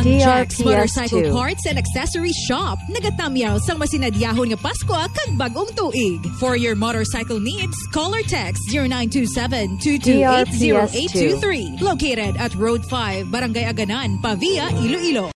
Jack's DRPS Motorcycle 2. Parts and Accessory Shop. Nagatamyaw sang masinadyahon nga Pasko kag bagong tuig. For your motorcycle needs, call or text 0927-228-0823. Located at Road 5, Barangay Aganan, Pavia, Iloilo.